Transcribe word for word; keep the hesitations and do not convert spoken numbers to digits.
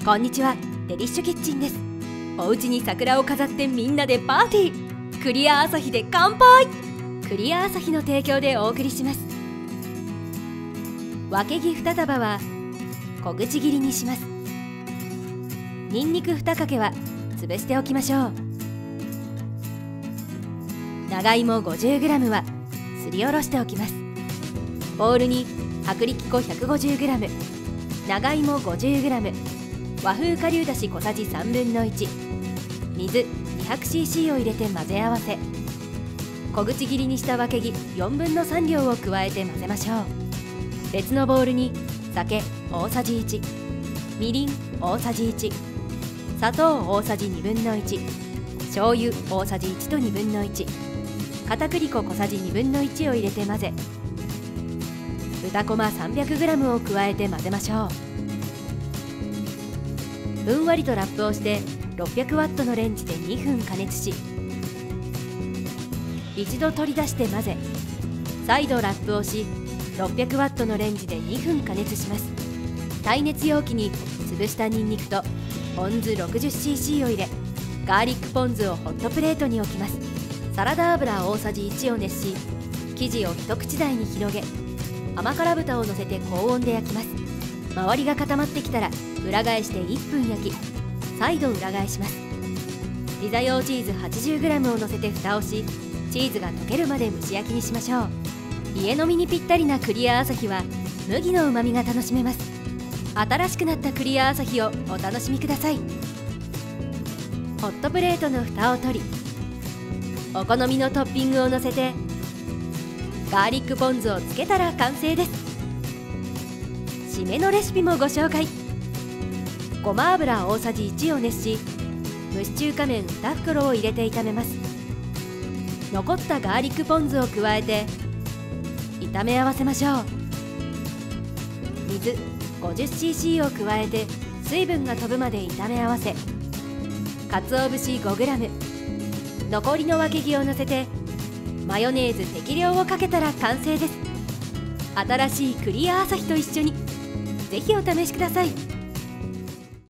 こんにちは、デリッシュキッチンです。お家に桜を飾ってみんなでパーティー。クリア朝日で乾杯。クリア朝日の提供でお送りします。わけぎに束は小口切りにします。にんにくにかけは潰しておきましょう。長芋 ごじゅうグラム はすりおろしておきます。ボウルに薄力粉 ひゃくごじゅうグラム、長芋 ごじゅうグラム、和風顆粒だし小さじさんぶんのいち、水 にひゃくシーシー を入れて混ぜ合わせ、小口切りにしたわけぎよんぶんのさん量を加えて混ぜましょう。別のボウルに酒大さじいち、みりん大さじいち、砂糖大さじにぶんのいち、醤油大さじいちとにぶんのいち、片栗粉小さじにぶんのいちを入れて混ぜ、豚こま さんびゃくグラム を加えて混ぜましょう。ふんわりとラップをしてろっぴゃくワットのレンジでにふん加熱し、一度取り出して混ぜ、再度ラップをしろっぴゃくワットのレンジでにふん加熱します。耐熱容器に潰したにんにくとポン酢 ろくじゅうシーシー を入れ、ガーリックポン酢をホットプレートに置きます。サラダ油大さじいちを熱し、生地を一口大に広げ、甘辛豚をのせて高温で焼きます。周りが固まってきたら裏返していっぷん焼き、再度裏返します。ピザ用チーズ はちじゅうグラム をのせて蓋をし、チーズが溶けるまで蒸し焼きにしましょう。家飲みにぴったりなクリア朝日は麦のうまみが楽しめます。新しくなったクリア朝日をお楽しみください。ホットプレートの蓋を取り、お好みのトッピングをのせてガーリックポン酢をつけたら完成です。締めのレシピもご紹介。ごま油大さじいちを熱し、蒸し中華麺に袋を入れて炒めます。残ったガーリックポン酢を加えて炒め合わせましょう。水 ごじゅうシーシー を加えて水分が飛ぶまで炒め合わせ、鰹節 ごグラム、残りのわけぎをのせてマヨネーズ適量をかけたら完成です。新しいクリア朝日と一緒にぜひお試しください。